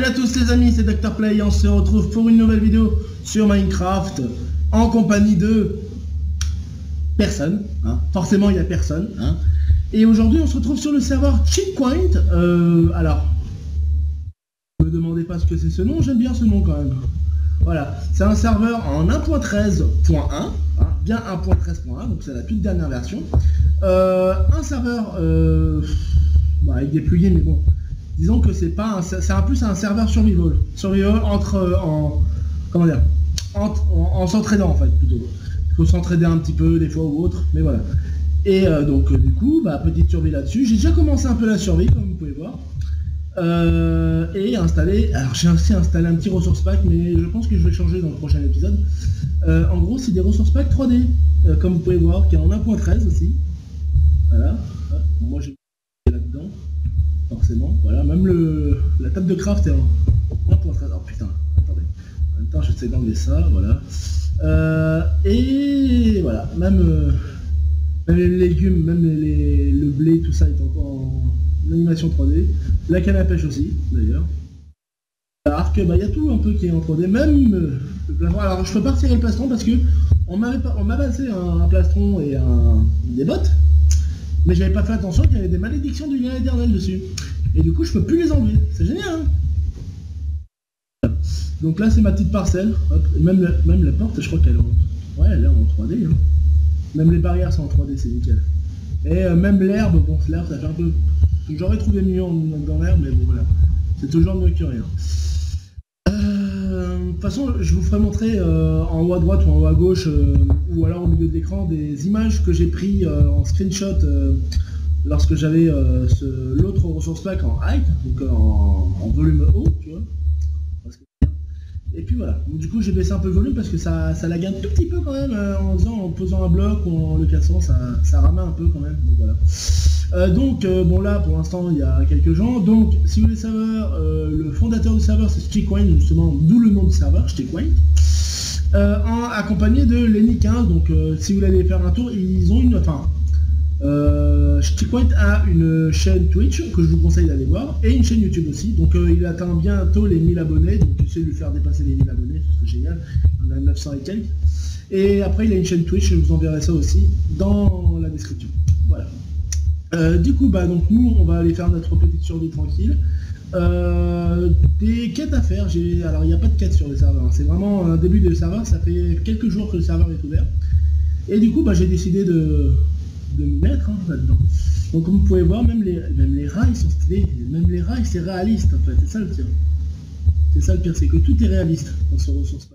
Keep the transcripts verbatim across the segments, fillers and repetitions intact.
Salut à tous les amis, c'est Docteur Play et on se retrouve pour une nouvelle vidéo sur Minecraft en compagnie de personne, hein. Forcément il n'y a personne, hein. Et aujourd'hui on se retrouve sur le serveur Checkpoint. Euh, alors, ne me demandez pas ce que c'est ce nom, j'aime bien ce nom quand même. Voilà, c'est un serveur en un point treize point un, hein, bien un point treize point un, donc c'est la toute dernière version. Euh, un serveur euh, bah, avec des plugins, mais bon. Disons que c'est pas un, c'est un plus un serveur survival, survival entre en comment dire, entre, en, en s'entraînant en fait plutôt. Il faut s'entraider un petit peu des fois ou autre, mais voilà. Et euh, donc euh, du coup, bah, petite survie là-dessus. J'ai déjà commencé un peu la survie comme vous pouvez voir. Euh, et installé, alors j'ai aussi installé un petit ressource pack, mais je pense que je vais changer dans le prochain épisode. Euh, en gros, c'est des ressources pack trois D, euh, comme vous pouvez voir, qui est en un point treize aussi. Voilà. Moi j'ai là-dedans. Forcément, voilà, même le la table de craft est en un point treize. Oh putain, attendez. En même temps, j'essaie d'enlever ça, voilà. Euh, et voilà, même, euh, même les légumes, même les, les, le blé, tout ça est encore en animation trois D. La canne à pêche aussi, d'ailleurs. Alors que bah il y a tout un peu qui est en trois D, même euh, le plastron. Alors je peux pas retirer le plastron parce que on m'avait pas, on m'a passé un, un plastron et un, des bottes. Mais j'avais pas fait attention qu'il y avait des malédictions du lien éternel dessus. Et du coup, je peux plus les enlever. C'est génial, hein. Donc là, c'est ma petite parcelle. Hop. Et même, la, même la porte, je crois qu'elle est en... Ouais, elle est en trois D. Hein. Même les barrières sont en trois D, c'est nickel. Et euh, même l'herbe, bon, l'herbe, ça fait un peu... J'aurais trouvé mieux dans l'herbe, mais bon, voilà. C'est toujours mieux que rien. De toute façon, je vous ferai montrer euh, en haut à droite ou en haut à gauche, euh, ou alors au milieu de l'écran, des images que j'ai pris euh, en screenshot euh, lorsque j'avais euh, l'autre ressource pack en height, donc euh, en, en volume haut, tu vois. Et puis voilà, donc, du coup j'ai baissé un peu le volume parce que ça, ça lag un tout petit peu quand même, euh, en disant en posant un bloc ou en le cassant, ça, ça rame un peu quand même, donc voilà. Euh, donc euh, bon là pour l'instant il y a quelques gens, donc si vous voulez savoir, euh, le fondateur du serveur c'est Checkpoint, justement d'où le nom du serveur, Checkpoint, euh, en, accompagné de Lenny quinze, donc euh, si vous voulez aller faire un tour, ils ont une, enfin, euh, Checkpoint a une chaîne Twitch que je vous conseille d'aller voir, et une chaîne YouTube aussi, donc euh, il atteint bientôt les mille abonnés, donc j'essaie de lui faire dépasser les mille abonnés, c'est génial, on a neuf cents et quelques, et après il a une chaîne Twitch, je vous enverrai ça aussi dans la description, voilà. Euh, du coup, bah donc nous, on va aller faire notre petite survie tranquille. Euh, des quêtes à faire. J'ai, alors il n'y a pas de quête sur le serveur. Hein. C'est vraiment un début de serveur. Ça fait quelques jours que le serveur est ouvert. Et du coup, bah j'ai décidé de, de me mettre hein, là-dedans. Donc comme vous pouvez voir, même les, même les rails sont stylés. Même les rails, c'est réaliste en fait. C'est ça le pire. C'est ça le pire, c'est que tout est réaliste dans ce ressource.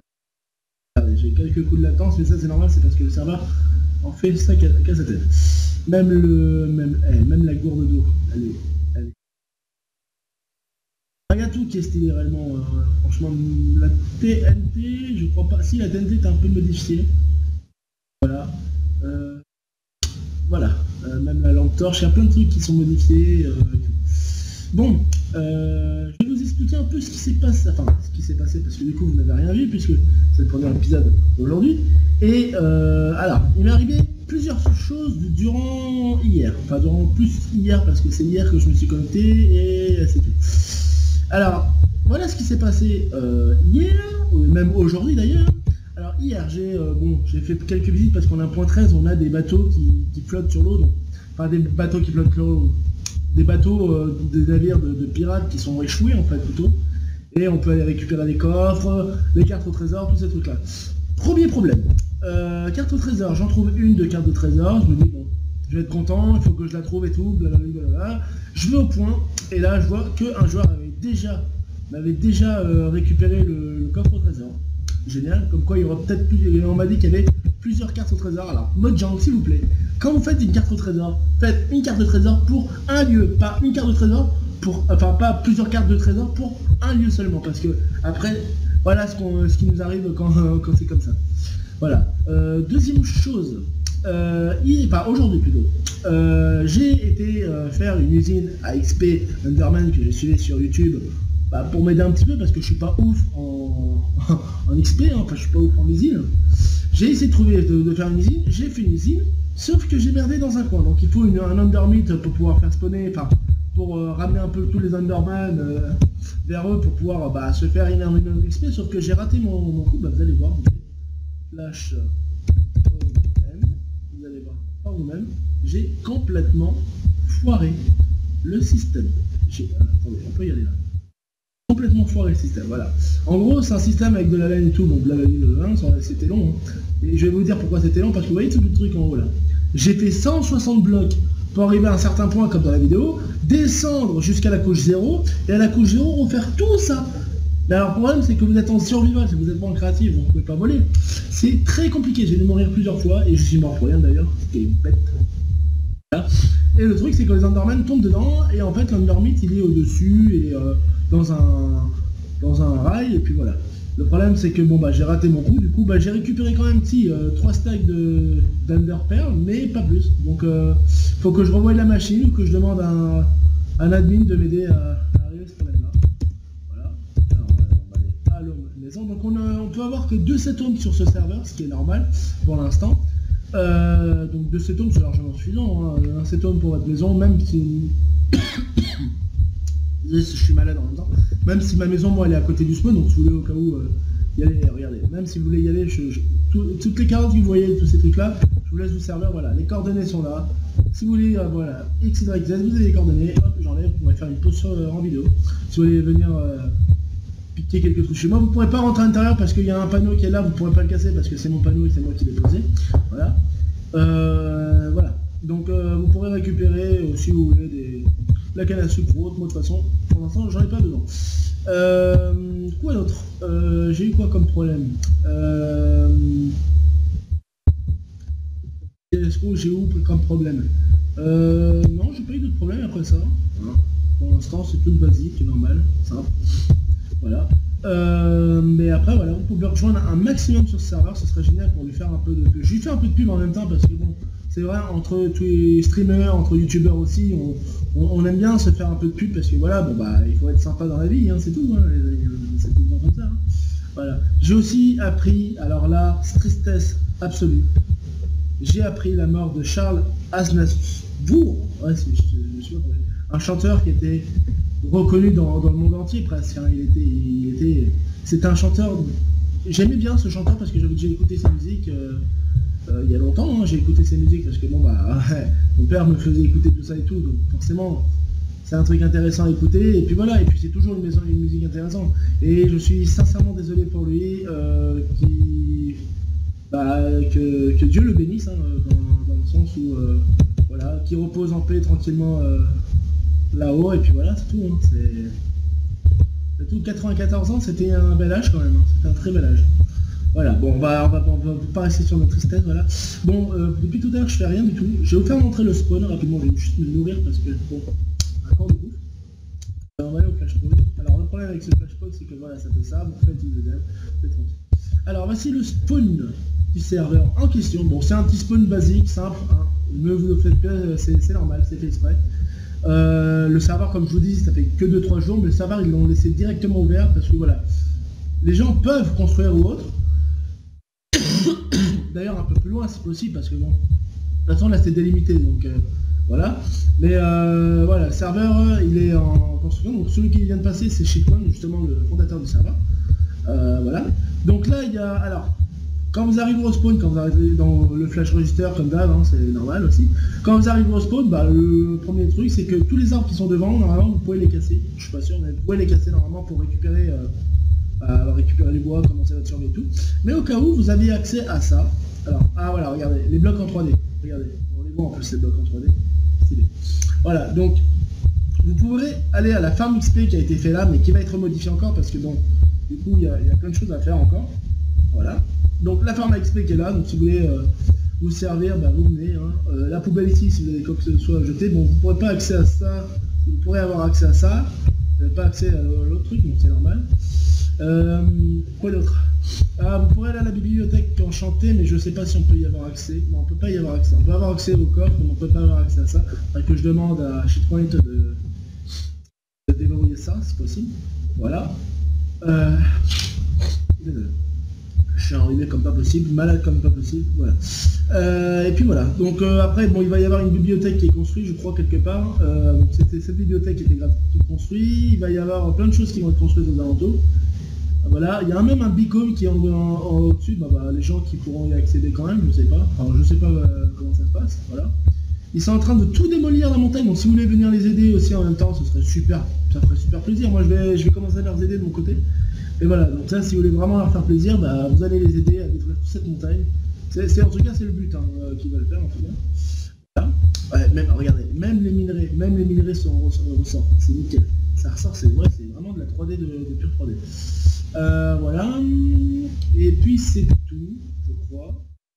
J'ai quelques coups de latence, mais ça c'est normal, c'est parce que le serveur en fait ça qu'à sa tête. Même le même, eh, même la gourde d'eau, elle est, elle est... Il y a tout qui est stylé réellement, euh, franchement la T N T, je crois pas, si la T N T est un peu modifiée. Voilà. Euh, voilà. Euh, même la lampe torche, il y a plein de trucs qui sont modifiés. Euh, bon, euh, je vais vous expliquer un peu ce qui s'est passé, enfin ce qui s'est passé parce que du coup vous n'avez rien vu puisque c'est le premier épisode aujourd'hui. Et euh, alors, il m'est arrivé plusieurs choses durant hier, enfin durant plus hier parce que c'est hier que je me suis connecté et c'est tout. Alors, voilà ce qui s'est passé euh, hier, ou même aujourd'hui d'ailleurs. Alors hier, j'ai euh, bon, j'ai fait quelques visites parce qu'on a un point treize, on a des bateaux qui, qui flottent sur l'eau, donc enfin des bateaux qui flottent sur l'eau, des bateaux, euh, des navires de, de pirates qui sont échoués en fait plutôt, et on peut aller récupérer les coffres, les cartes au trésor, tous ces trucs là. Premier problème, euh, carte au trésor, j'en trouve une de carte au trésor, je me dis bon, je vais être content, il faut que je la trouve et tout, blablabla. Je vais au point, et là je vois qu'un joueur avait déjà, m'avait déjà euh, récupéré le, le coffre au trésor. Génial, comme quoi il y aura peut-être plus, on m'a dit qu'il y avait plusieurs cartes au trésor. Alors, mode jungle s'il vous plaît, quand vous faites une carte au trésor, faites une carte de trésor pour un lieu, pas une carte de trésor pour, enfin pas plusieurs cartes de trésor pour un lieu seulement, parce que après, voilà ce, qu'on, ce qui nous arrive quand, quand c'est comme ça. Voilà. Euh, deuxième chose, euh, pas aujourd'hui plutôt, euh, j'ai été euh, faire une usine à X P Enderman que j'ai suivi sur YouTube. Bah, pour m'aider un petit peu parce que je suis pas ouf en, en X P, hein, enfin je suis pas ouf en usine. J'ai essayé de trouver de, de faire une usine, j'ai fait une usine, sauf que j'ai merdé dans un coin. Donc il faut une, un Endermite pour pouvoir faire spawner, enfin pour euh, ramener un peu tous les Enderman, euh, vers eux pour pouvoir bah, se faire énormément d'X P, sauf que j'ai raté mon, mon coup, bah, vous allez voir, flash home, vous allez voir par vous-même, j'ai complètement foiré le système. J'ai, euh, attendez, on peut y aller là. Complètement foiré le système, voilà. En gros, c'est un système avec de la laine et tout, donc blablabla, c'était long. Hein. Et je vais vous dire pourquoi c'était long, parce que vous voyez tout le truc en haut là. J'ai fait cent soixante blocs pour arriver à un certain point, comme dans la vidéo, descendre jusqu'à la couche zéro, et à la couche zéro, refaire tout ça. Mais alors, le problème, c'est que vous êtes en survival, si vous n'êtes pas en créatif, vous ne pouvez pas voler. C'est très compliqué, j'ai dû mourir plusieurs fois, et je suis mort pour rien d'ailleurs, c'était une bête. Voilà. Et le truc, c'est que les Endermen tombent dedans, et en fait, l'Endermite, il est au-dessus, et euh, dans un dans un rail, et puis voilà. Le problème, c'est que bon, bah, j'ai raté mon coup, du coup, bah, j'ai récupéré quand même, si, euh, trois stacks de d'Enderpearl, mais pas plus. Donc, euh, faut que je revoie la machine, ou que je demande à un, un admin de m'aider à, à arriver à ce problème-là. Voilà. Alors, on va aller à l'homme maison. Donc, on, a, on peut avoir que deux sept-homes sur ce serveur, ce qui est normal, pour l'instant. Euh, donc deux sept-homes, c'est largement suffisant, hein. Un sept-homes pour votre maison, même si... je suis malade en même temps. Même si ma maison, moi, elle est à côté du spawn, donc si vous voulez au cas où euh, y aller, regardez. Même si vous voulez y aller, je, je, tout, toutes les carottes que vous voyez, tous ces trucs-là, je vous laisse vous servir, voilà. Les coordonnées sont là. Si vous voulez, euh, voilà, X, Y, Z, vous avez les coordonnées, hop, j'enlève, vous pourrez faire une pause sur, euh, en vidéo. Si vous voulez venir euh, piquer quelques trucs chez moi, vous ne pourrez pas rentrer à l'intérieur parce qu'il y a un panneau qui est là, vous ne pourrez pas le casser parce que c'est mon panneau et c'est moi qui l'ai posé. Voilà. Euh, voilà. Donc euh, vous pourrez récupérer, euh, si vous voulez, des... la canne à sucre ou autre, moi de toute façon, pour l'instant j'en ai pas dedans. Euh, quoi d'autre euh, J'ai eu quoi comme problème euh, Est-ce que j'ai eu comme problème euh, Non, j'ai pas eu d'autres problèmes après ça. Hein. Pour l'instant c'est tout basique, normal, simple. Voilà. Euh, mais après voilà, vous pouvez rejoindre un maximum sur ce serveur, ce serait génial pour lui faire un peu de... Je lui fais un peu de pub en même temps parce que bon, c'est vrai, entre tous les streamers, entre youtubeurs aussi, on, on, on aime bien se faire un peu de pub parce que voilà, bon bah il faut être sympa dans la vie, hein, c'est tout, hein, c'est tout comme ça. Hein. Voilà. J'ai aussi appris, alors là, tristesse absolue, j'ai appris la mort de Charles Aznavour, ouais, c'est, je, je, je, un chanteur qui était reconnu dans, dans le monde entier presque, hein. il était, il était, c'était un chanteur, j'aimais bien ce chanteur parce que j'avais déjà écouté ses musiques euh, euh, il y a longtemps, hein. J'ai écouté ses musiques parce que bon bah ouais, mon père me faisait écouter tout ça et tout, donc forcément c'est un truc intéressant à écouter, et puis voilà, et puis c'est toujours une, maison, une musique intéressante, et je suis sincèrement désolé pour lui, euh, qui, bah, que, que Dieu le bénisse, hein, dans, dans le sens où, euh, voilà, qui repose en paix tranquillement euh, là-haut, et puis voilà, c'est tout, hein, c'est tout. quatre-vingt-quatorze ans, c'était un bel âge quand même, hein, c'était un très bel âge. Voilà, bon, on va, on va, on va pas rester sur notre tristesse, voilà. Bon, euh, depuis tout à l'heure, je fais rien du tout. Je vais vous faire montrer le spawn rapidement, je vais juste me nourrir parce que, bon, un corps de bouffe. Euh, on va aller au flash pod. Alors, le problème avec ce flash pod, c'est que voilà, ça fait ça, vous faites une deuxième, c'est tranquille. Alors, voici le spawn du serveur en question. Bon, c'est un petit spawn basique, simple, hein. Ne vous le faites pas, c'est normal, c'est fait exprès. Euh, le serveur, comme je vous dis, ça fait que deux trois jours, mais le serveur, ils l'ont laissé directement ouvert parce que voilà, les gens peuvent construire ou autre. D'ailleurs un peu plus loin si possible parce que bon, de toute façon là c'est délimité, donc euh, voilà. Mais euh, voilà, le serveur il est en construction, donc celui qui vient de passer c'est Shitone, justement le fondateur du serveur. Euh, voilà. Donc là il y a, alors, quand vous arrivez au spawn, quand vous arrivez dans le flash register comme d'hab, hein, c'est normal aussi. Quand vous arrivez au spawn, bah, le premier truc c'est que tous les arbres qui sont devant, normalement vous pouvez les casser. Je suis pas sûr, mais vous pouvez les casser normalement pour récupérer euh, à récupérer les bois, commencer votre survie et tout. Mais au cas où vous aviez accès à ça, alors, ah voilà, regardez, les blocs en trois D, regardez, on les voit en plus les blocs en trois D, stylé. Voilà, donc, vous pourrez aller à la farm X P qui a été fait là, mais qui va être modifiée encore, parce que bon, du coup, il y, y a plein de choses à faire encore, voilà. Donc, la farm X P qui est là, donc si vous voulez euh, vous servir, bah, vous venez, hein. euh, la poubelle ici, si vous avez quoi que ce soit à jeter, bon, vous ne pourrez pas accès à ça, vous pourrez avoir accès à ça, vous n'avez pas accès à l'autre truc, donc c'est normal. Euh, quoi d'autre? Ah, vous pourrez aller à la bibliothèque enchantée, mais je sais pas si on peut y avoir accès. Non, on peut pas y avoir accès. On peut avoir accès au coffre, mais on peut pas avoir accès à ça. Enfin, que je demande à Shitpoint de, de déverrouiller ça, si possible. Voilà. Euh... Je suis enrhumé comme pas possible, malade comme pas possible, voilà. Euh, et puis voilà, donc euh, après, bon, il va y avoir une bibliothèque qui est construite, je crois, quelque part. Euh, donc c'était cette bibliothèque qui était gratuitement construite, il va y avoir plein de choses qui vont être construites aux alentours. Voilà, il y a même un beacon qui est en, en, en au-dessus, bah, bah, les gens qui pourront y accéder quand même, je sais pas, enfin je sais pas euh, comment ça se passe, voilà. Ils sont en train de tout démolir la montagne, donc si vous voulez venir les aider aussi en même temps, ce serait super, ça ferait super plaisir. Moi je vais, je vais commencer à leur aider de mon côté. Et voilà, donc ça si vous voulez vraiment leur faire plaisir, bah, vous allez les aider à détruire toute cette montagne. C'est, en tout cas c'est le but hein, euh, qu'ils veulent faire en tout cas. Voilà. Ouais, même, regardez, même les minerais, même les minerais sont ressort, c'est nickel. Ça ressort, c'est vrai, c'est vraiment de la trois D de, de pure trois D. Euh, voilà, et puis c'est tout, je crois.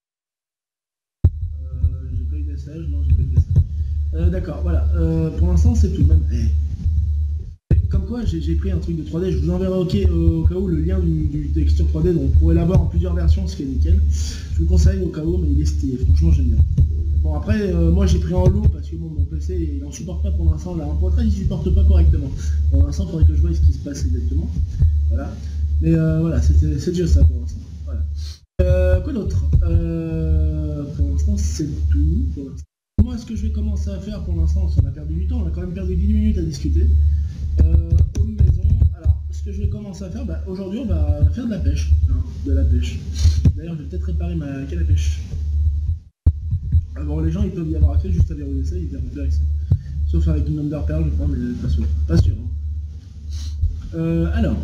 Euh, j'ai pas eu de message, non, j'ai pas eu de message. Euh, D'accord, voilà, euh, pour l'instant c'est tout. Même, eh. Comme quoi, j'ai pris un truc de trois D, je vous enverrai okay, euh, au cas où le lien du, du texture trois D, donc vous pourrez l'avoir en plusieurs versions, ce qui est nickel. Je vous conseille au cas où, mais il est stylé, franchement j'aime bien. Bon après, euh, moi j'ai pris en lot parce que bon, mon P C il en supporte pas pour l'instant, là, en portrait il supporte pas correctement. Pour l'instant, il faudrait que je voie ce qui se passe exactement. Voilà. Mais euh, voilà, c'est déjà ça pour l'instant. Voilà. Euh, quoi d'autre euh, Pour l'instant, c'est tout. Moi, ce que je vais commencer à faire pour l'instant, on a perdu du temps, on a quand même perdu dix minutes à discuter. Euh, aux maisons, alors, ce que je vais commencer à faire, bah, aujourd'hui, on va faire de la pêche. Hein, de la pêche. D'ailleurs, je vais peut-être réparer ma canne à pêche. Ah, bon, les gens, ils peuvent y avoir accès juste à verrouiller ça, ils peuvent y avoir accès. Sauf avec une Under Pearl, je crois, mais pas sûr. Pas sûr. Hein. Euh, alors.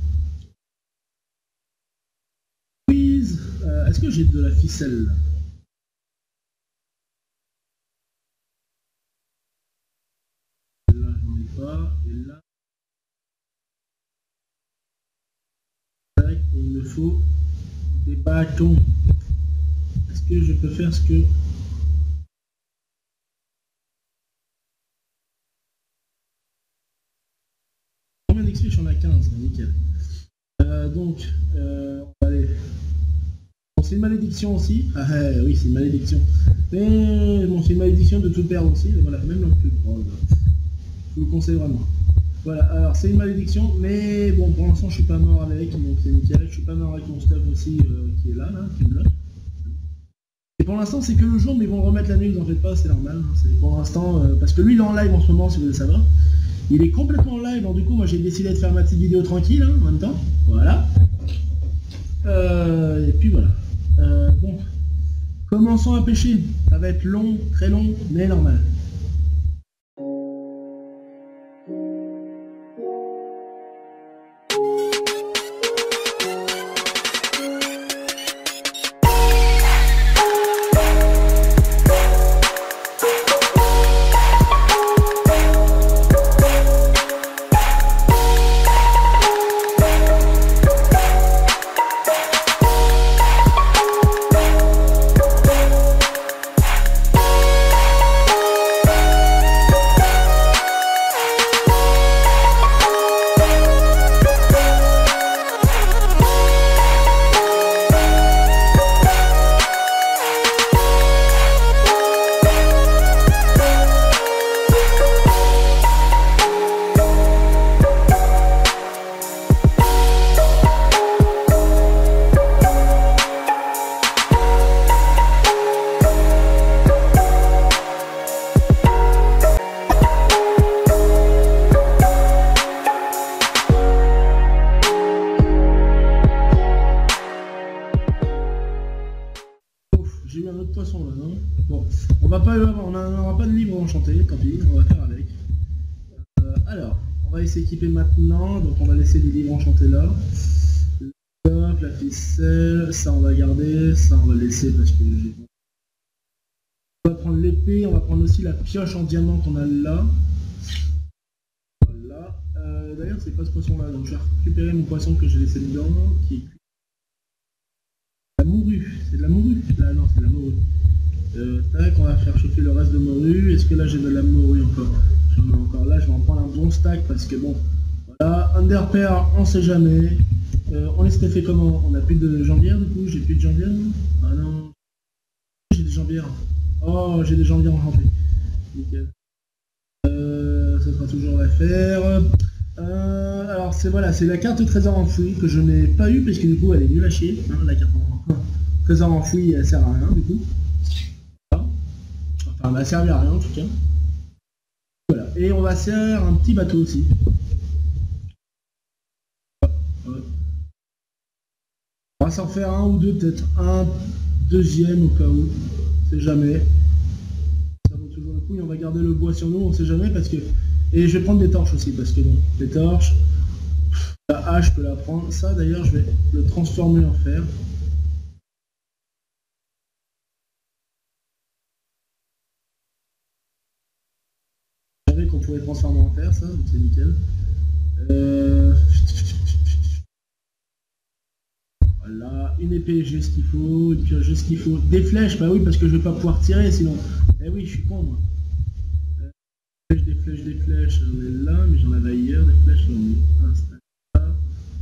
Euh, Est-ce que j'ai de la ficelle? Là, j'en ai pas. Et là, il me faut des bâtons. Est-ce que je peux faire ce que... Combien d'X P? J'en ai quinze, nickel. Euh, donc, euh, on va aller... C'est une malédiction aussi. Ah oui, c'est une malédiction. Mais bon, c'est une malédiction de tout perdre aussi. Voilà, même non plus. Oh, je vous le conseille vraiment. Voilà, alors c'est une malédiction, mais bon, pour l'instant je suis pas mort avec, donc c'est nickel. Je suis pas mort avec mon stuff aussi euh, qui est là, là, qui me bloque. Et pour l'instant c'est que le jour, mais ils vont remettre la nuit, vous en faites pas, c'est normal. Hein, c'est pour l'instant, euh, parce que lui il est en live en ce moment, si vous voulez savoir. Il est complètement en live, donc du coup moi j'ai décidé de faire ma petite vidéo tranquille hein, en même temps. Voilà. Euh, et puis voilà. Euh, bon, commençons à pêcher. Ça va être long, très long, mais normal. S'équiper maintenant, donc on va laisser les livres enchantés là. La ficelle, ça on va garder, ça on va laisser parce que j'ai... On va prendre l'épée, on va prendre aussi la pioche en diamant qu'on a là. Voilà. Euh, D'ailleurs c'est pas ce poisson là, donc je vais récupérer mon poisson que j'ai laissé dedans, qui est la morue, c'est de la morue là, non c'est de la morue. Euh, tac, on va faire chauffer le reste de morue. Est-ce que là j'ai de la morue encore? J'en ai encore là, je vais en prendre un bon stack parce que bon, voilà, Underpearl, on sait jamais. Euh, on laisse fait comment? On a plus de jambières du coup, j'ai plus de jambières. Ah non, j'ai des jambières. Oh, j'ai des jambières enchantées. Nickel. Euh, ça sera toujours l'affaire. Euh, alors c'est voilà, c'est la carte trésor enfoui que je n'ai pas eu parce que du coup elle est nulle à chier. Hein, la carte en... trésor enfoui elle sert à rien du coup. Enfin elle va servir à rien en tout cas. Voilà. Et on va faire un petit bateau aussi. On va s'en faire un ou deux, peut-être un deuxième au cas où. On sait jamais. Ça vaut toujours le coup et on va garder le bois sur nous, on sait jamais parce que. Et je vais prendre des torches aussi parce que bon, les torches. La hache, je peux la prendre. Ça d'ailleurs, je vais le transformer en fer. Je savais qu'on pouvait transformer en fer, ça, donc c'est nickel. Euh... Voilà, une épée, j'ai ce qu'il faut, une pioche, j'ai ce qu'il faut. Des flèches, bah oui, parce que je vais pas pouvoir tirer sinon. Eh oui, je suis con, moi. Euh, des flèches, des flèches, j'en ai là, mais j'en avais ailleurs, des flèches, j'en ai un stack là.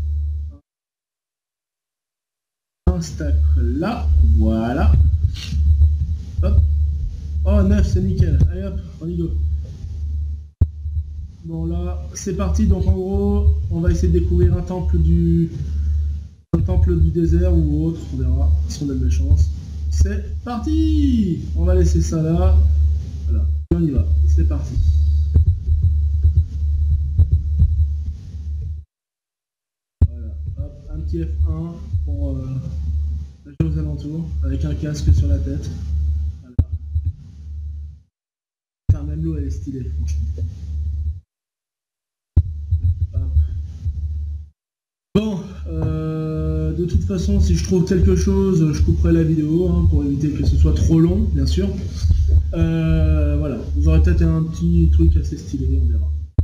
Un stack là, voilà. Hop. Oh, neuf, c'est nickel. Allez hop, on y go. Bon là, c'est parti, donc en gros, on va essayer de découvrir un temple du... un temple du désert ou autre, on verra si on a de la chance. C'est parti. On va laisser ça là. Voilà, et on y va, c'est parti. Voilà, hop, un petit F un pour euh, jouer aux alentours, avec un casque sur la tête. Voilà. Enfin, même l'eau elle est stylée, franchement. Bon, euh, de toute façon, si je trouve quelque chose, je couperai la vidéo hein, pour éviter que ce soit trop long, bien sûr. Euh, voilà, vous aurez peut-être un petit truc assez stylé, on verra.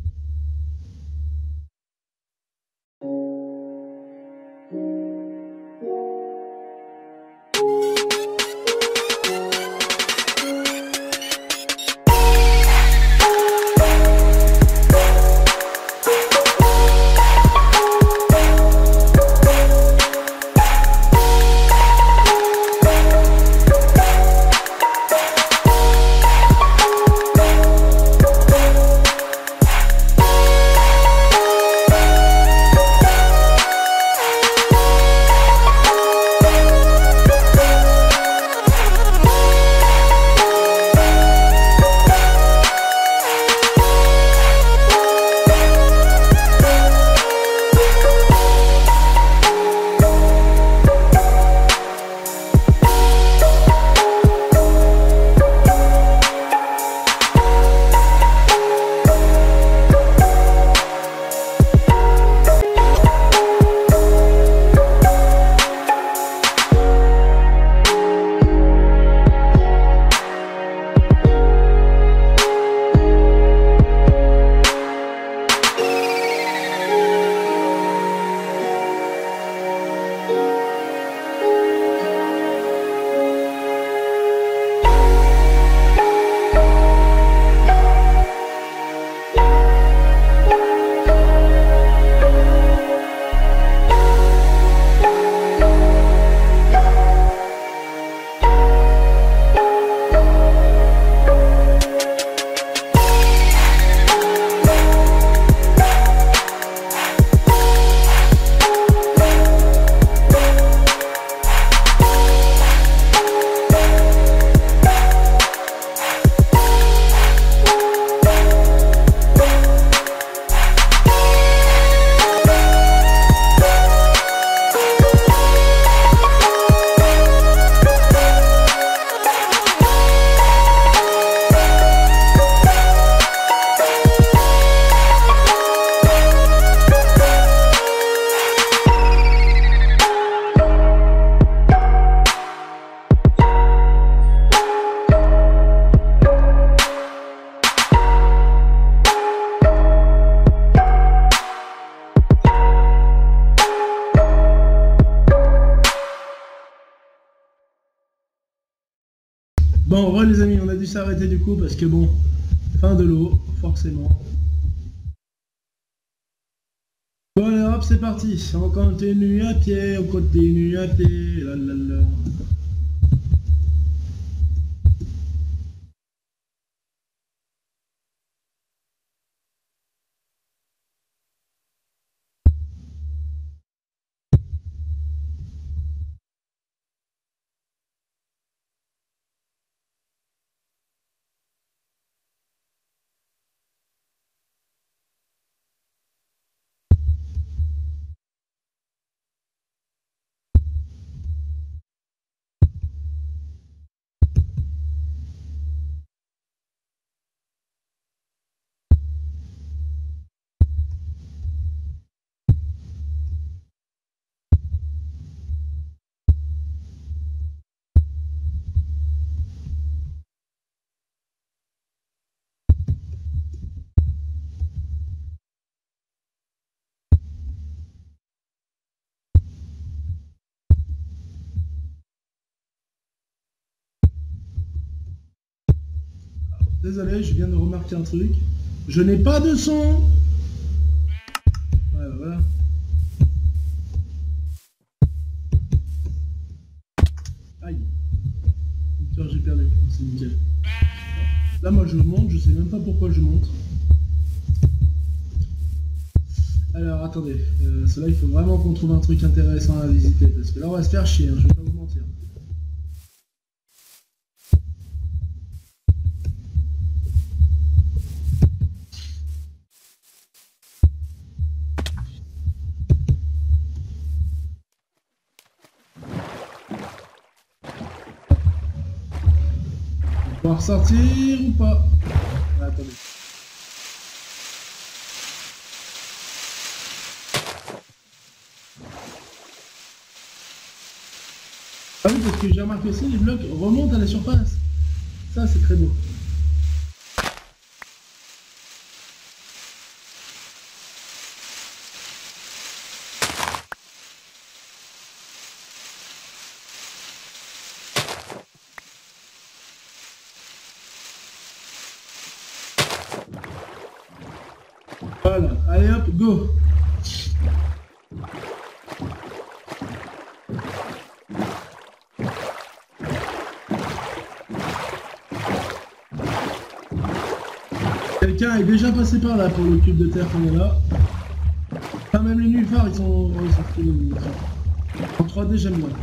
Bon, ouais les amis, on a dû s'arrêter du coup parce que bon, fin de l'eau, forcément. Bon allez hop, c'est parti, on continue à pied, on continue à pied, là là là. Désolé, je viens de remarquer un truc. Je n'ai pas de son. Voilà, voilà. Aïe. Putain, j'ai perdu. C'est nickel. Là, moi, je monte. Je sais même pas pourquoi je monte. Alors, attendez. Euh, Cela, il faut vraiment qu'on trouve un truc intéressant à visiter. Parce que là, on va se faire chier. Hein, je vais pas vous mentir. On va ressortir ou pas? Ah, attendez. Ah oui, parce que j'ai remarqué aussi, les blocs remontent à la surface. Ça, c'est très beau. Voilà, allez hop, go. Quelqu'un est déjà passé par là pour le cube de terre qu'on est là. Enfin, même les nénuphars, ils sont... ils sont fous, les nénuphars. En trois D, j'aime bien.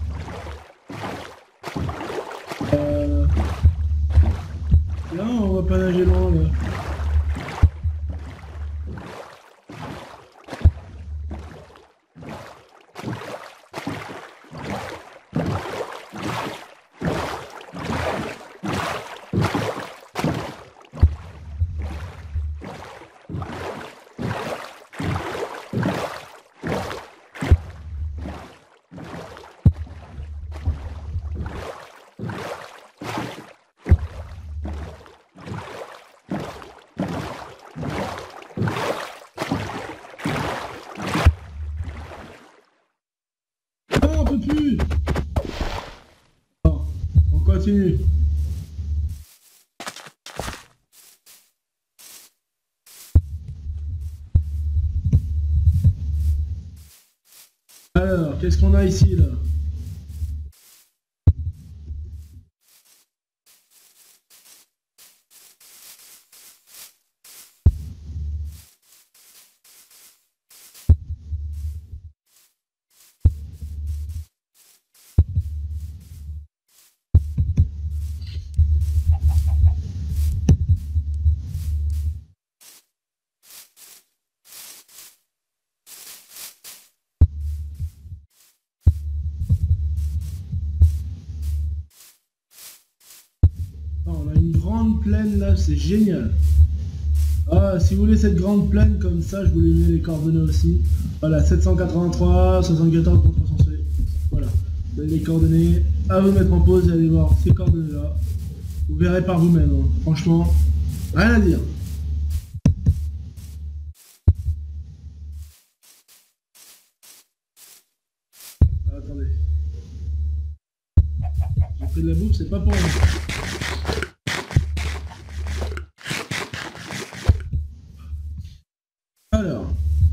Euh... Là, on va pas nager loin, là. Plus. Bon, on continue. Alors, qu'est-ce qu'on a ici là? Grande plaine là, c'est génial. Ah, si vous voulez cette grande plaine comme ça, je vous les mets les coordonnées aussi. Voilà, sept cent quatre-vingt-trois, soixante-quatorze, trois cent seize. Voilà, vous avez les coordonnées. À vous de mettre en pause et allez voir ces coordonnées là. Vous verrez par vous-même, hein. Franchement, rien à dire. Ah, attendez. J'ai pris de la bouffe, c'est pas pour rien. Alors.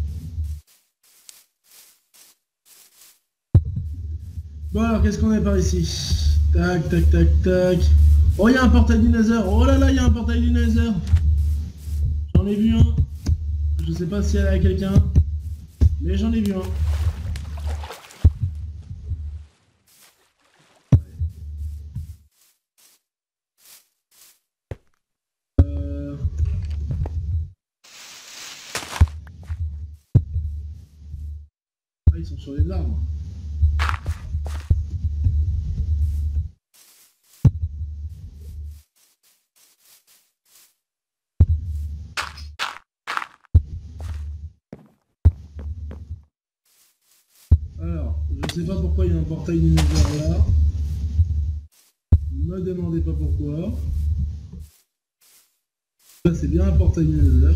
Bon alors, qu'est-ce qu'on a par ici? Tac, tac, tac, tac. Oh, il y a un portail du Nether. Oh là là, il y a un portail du Nether. J'en ai vu un. Je sais pas si elle est à quelqu'un. Mais j'en ai vu un. Euh... Ah, ils sont sur les arbres. Alors, je sais pas pourquoi il y a un portail du Nether là. Ne me demandez pas pourquoi. Ça c'est bien un portail du Nether.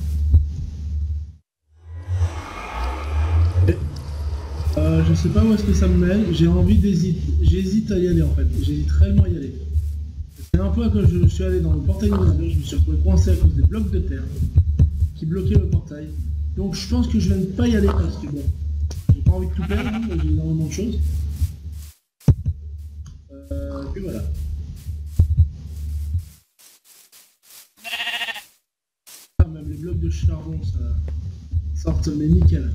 Et, euh, je sais pas où est-ce que ça me mène. J'ai envie d'hésiter. J'hésite à y aller en fait. J'hésite réellement à y aller. La dernière fois que je suis allé dans le portail de Nether, je me suis retrouvé coincé à cause des blocs de terre qui bloquaient le portail. Donc je pense que je vais ne pas y aller parce que bon, j'ai pas envie de tout perdre, hein, j'ai énormément de choses. Euh, puis voilà. Ah, même les blocs de charbon, ça sortent, mais nickel.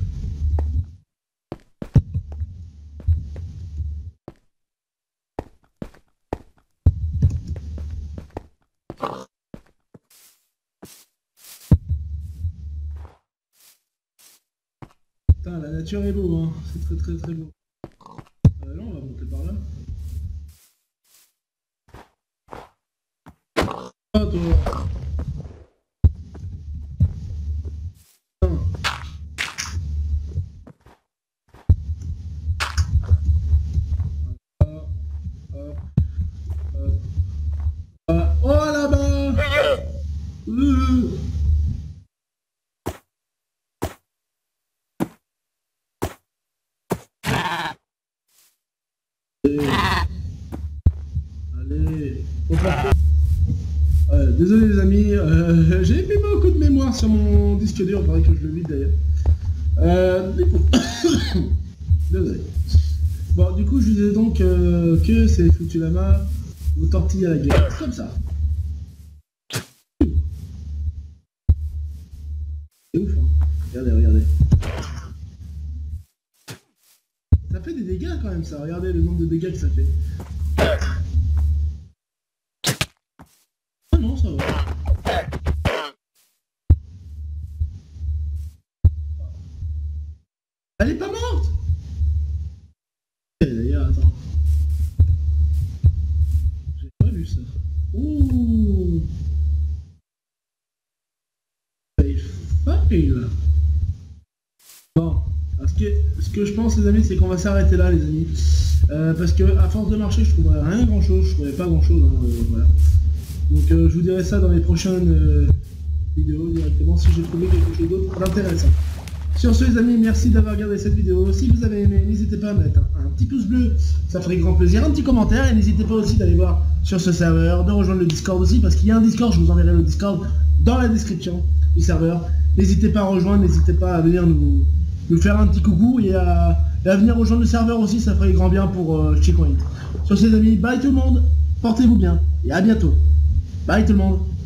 Putain, la nature est beau, hein. C'est très très très beau. Euh, là, on va monter par là. Ah, toi. Oh là-bas. euh. Allez, euh, désolé les amis, euh, j'ai plus beaucoup de mémoire sur mon disque dur, il faudrait que je le vide d'ailleurs. Euh, désolé. Bon, du coup, je disais donc euh, que c'est Futurama vous tortille à la gueule, comme ça. C'est ouf, hein. Regardez, regardez. Ça fait des dégâts quand même, ça. Regardez le nombre de dégâts que ça fait. Ah non, ça va. Elle est pas morte. D'ailleurs, attends. J'ai pas vu ça. Ouh. Fail. Fail. Bon. Ce que, ce que je pense les amis, c'est qu'on va s'arrêter là les amis. Euh, parce que à force de marcher, je trouverais rien grand chose. Je trouvais pas grand chose. Hein, euh, voilà. Donc euh, je vous dirai ça dans les prochaines euh, vidéos directement si j'ai trouvé quelque chose d'autre d'intéressant. Sur ce les amis, merci d'avoir regardé cette vidéo. Si vous avez aimé, n'hésitez pas à mettre un, un petit pouce bleu, ça ferait grand plaisir, un petit commentaire, et n'hésitez pas aussi d'aller voir sur ce serveur, de rejoindre le Discord aussi, parce qu'il y a un Discord, je vous enverrai le Discord dans la description du serveur. N'hésitez pas à rejoindre, n'hésitez pas à venir nous, nous faire un petit coucou, et à, et à venir rejoindre le serveur aussi, ça ferait grand bien pour euh, Checkpoint. Sur ce les amis, bye tout le monde, portez-vous bien, et à bientôt. Bye tout le monde.